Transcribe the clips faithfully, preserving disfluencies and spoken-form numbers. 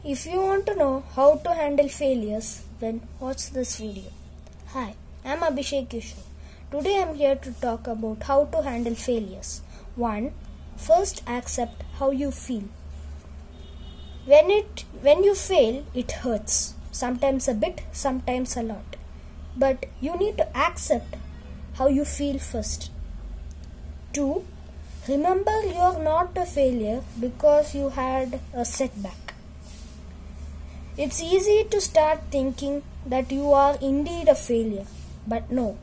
If you want to know how to handle failures, then watch this video. Hi, I'm Abhishek Kishore. Today I'm here to talk about how to handle failures. one. First accept how you feel. When it when you fail, it hurts. Sometimes a bit, sometimes a lot. But you need to accept how you feel first. two. Remember you're not a failure because you had a setback. It's easy to start thinking that you are indeed a failure, but no.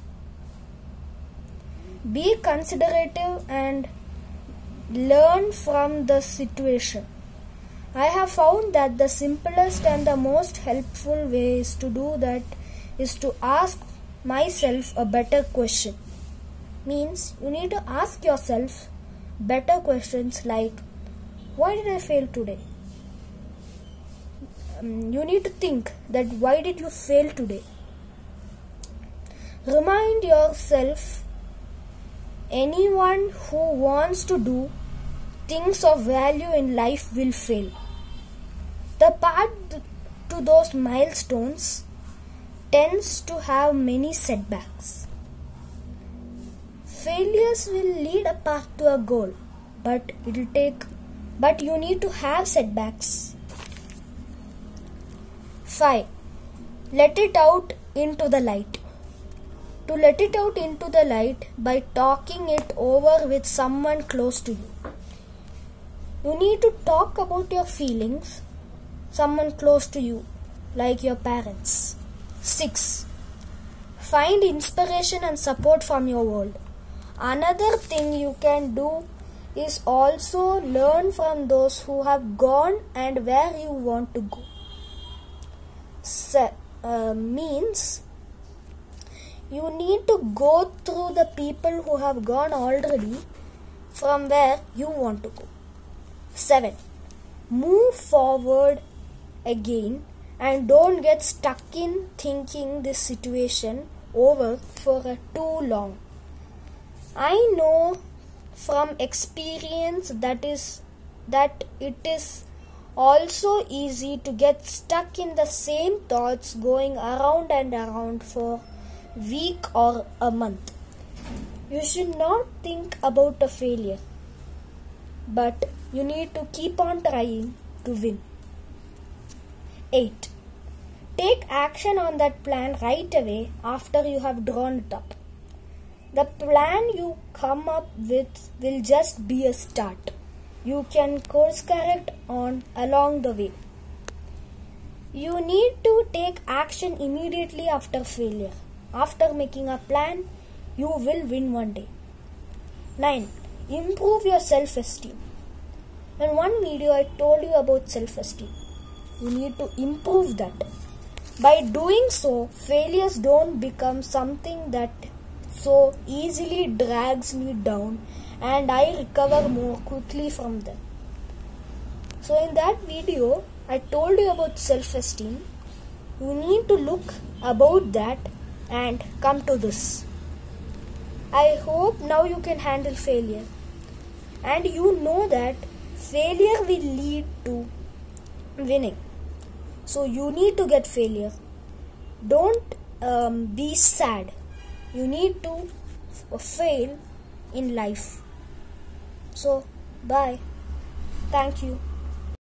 Be considerative and learn from the situation. I have found that the simplest and the most helpful ways to do that is to ask myself a better question. Means you need to ask yourself better questions like, why did I fail today? Um, you need to think that why did you fail today? Remind yourself anyone who wants to do things of value in life will fail. The path to those milestones tends to have many setbacks. Failures will lead a path to a goal, but it will take but you need to have setbacks. five. Let it out into the light. To let it out into the light by talking it over with someone close to you. You need to talk about your feelings, someone close to you, like your parents. six. Find inspiration and support from your world. Another thing you can do is also learn from those who have gone and where you want to go. Se- uh, means you need to go through the people who have gone already from where you want to go. seven. Move forward again and don't get stuck in thinking this situation over for a too long. I know from experience that is that it is also easy to get stuck in the same thoughts going around and around for a week or a month. You should not think about a failure, but you need to keep on trying to win. eight. Take action on that plan right away after you have drawn it up. The plan you come up with will just be a start. You can course correct on along the way. You need to take action immediately after failure. After making a plan, you will win one day. nine. Improve your self-esteem. In one video I told you about self-esteem. You need to improve that. By doing so, failures don't become something that so easily drags me down and I recover more quickly from them. So in that video, I told you about self-esteem. You need to look about that and come to this. I hope now you can handle failure. And you know that failure will lead to winning. So you need to get failure. Don't um, be sad. You need to f- fail in life. So, bye. Thank you.